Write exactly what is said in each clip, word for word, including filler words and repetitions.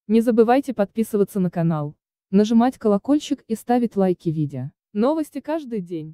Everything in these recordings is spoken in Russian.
Не забывайте подписываться на канал, нажимать колокольчик и ставить лайки видео. Новости каждый день.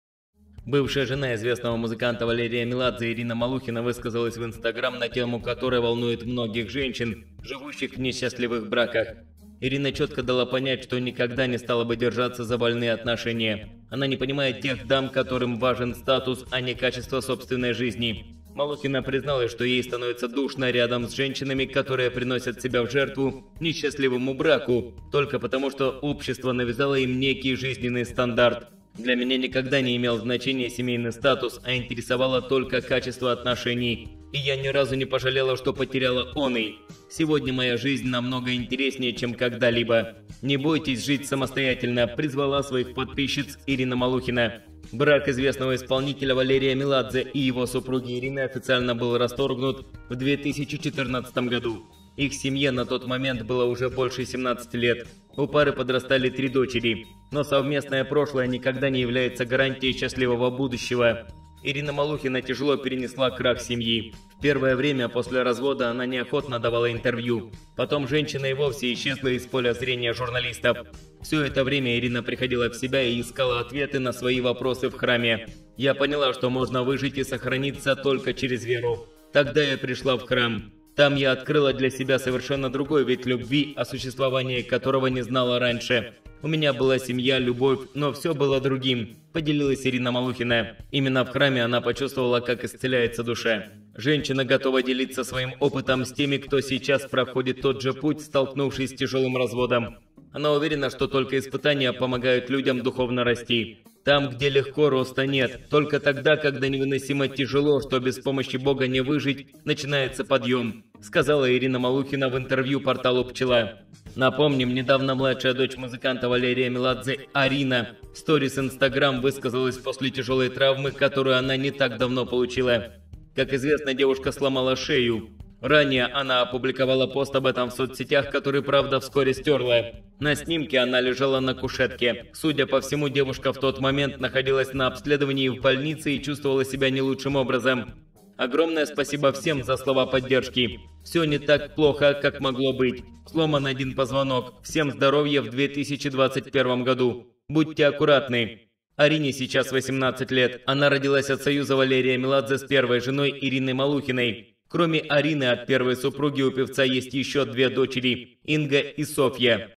Бывшая жена известного музыканта Валерия Меладзе Ирина Малухина высказалась в Инстаграм на тему, которая волнует многих женщин, живущих в несчастливых браках. Ирина четко дала понять, что никогда не стала бы держаться за больные отношения. Она не понимает тех дам, которым важен статус, а не качество собственной жизни. Малухина призналась, что ей становится душно рядом с женщинами, которые приносят себя в жертву несчастливому браку, только потому что общество навязало им некий жизненный стандарт. Для меня никогда не имел значения семейный статус, а интересовало только качество отношений. И я ни разу не пожалела, что потеряла оный. Сегодня моя жизнь намного интереснее, чем когда-либо. Не бойтесь жить самостоятельно, призвала своих подписчиц Ирина Малухина. Брак известного исполнителя Валерия Меладзе и его супруги Ирины официально был расторгнут в две тысячи четырнадцатом году. Их семье на тот момент было уже больше семнадцати лет. У пары подрастали три дочери. Но совместное прошлое никогда не является гарантией счастливого будущего. Ирина Малухина тяжело перенесла крах семьи. В первое время после развода она неохотно давала интервью. Потом женщина и вовсе исчезла из поля зрения журналистов. Все это время Ирина приходила в себя и искала ответы на свои вопросы в храме. Я поняла, что можно выжить и сохраниться только через веру. Тогда я пришла в храм. Там я открыла для себя совершенно другой вид любви, о существовании которого не знала раньше. У меня была семья, любовь, но все было другим, поделилась Ирина Малухина. Именно в храме она почувствовала, как исцеляется душа. Женщина готова делиться своим опытом с теми, кто сейчас проходит тот же путь, столкнувшись с тяжелым разводом. Она уверена, что только испытания помогают людям духовно расти. Там, где легко, роста нет. Только тогда, когда невыносимо тяжело, что без помощи Бога не выжить, начинается подъем, сказала Ирина Малухина в интервью порталу «Пчела». Напомним, недавно младшая дочь музыканта Валерия Меладзе Арина в сторис Инстаграм высказалась после тяжелой травмы, которую она не так давно получила. Как известно, девушка сломала шею. Ранее она опубликовала пост об этом в соцсетях, который, правда, вскоре стерла. На снимке она лежала на кушетке. Судя по всему, девушка в тот момент находилась на обследовании в больнице и чувствовала себя не лучшим образом. Огромное спасибо всем за слова поддержки. Все не так плохо, как могло быть. Сломан один позвонок. Всем здоровья в две тысячи двадцать первом году. Будьте аккуратны. Арине сейчас восемнадцать лет. Она родилась от союза Валерия Меладзе с первой женой Ириной Малухиной. Кроме Арины, от первой супруги у певца есть еще две дочери – Инга и Софья.